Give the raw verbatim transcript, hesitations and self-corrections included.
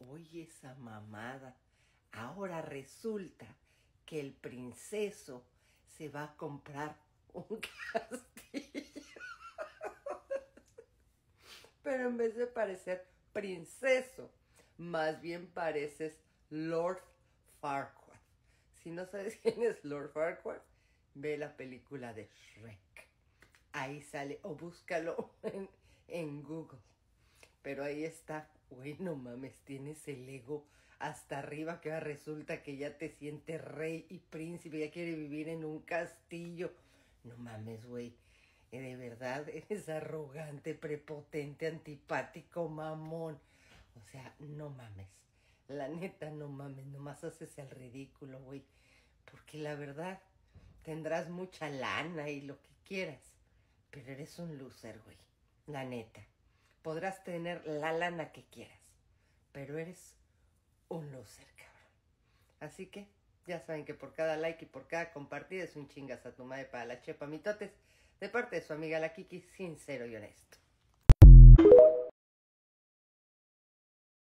Oye, esa mamada. Ahora resulta que el princeso se va a comprar un castillo. Pero en vez de parecer princeso, más bien pareces Lord Farquaad. Si no sabes quién es Lord Farquaad, ve la película de Shrek. Ahí sale, o búscalo en, en Google. Pero ahí está. Güey, no mames, tienes el ego hasta arriba, que ahora resulta que ya te sientes rey y príncipe, ya quiere vivir en un castillo. No mames, güey. De verdad, eres arrogante, prepotente, antipático, mamón. O sea, no mames. La neta, no mames. Nomás haces el ridículo, güey. Porque la verdad, tendrás mucha lana y lo que quieras. Pero eres un loser, güey. La neta. Podrás tener la lana que quieras. Pero eres un loser, cabrón. Así que, ya saben que por cada like y por cada compartida es un chingas a tu madre para la chepa mitotes. De parte de su amiga la Kiki, sincero y honesto.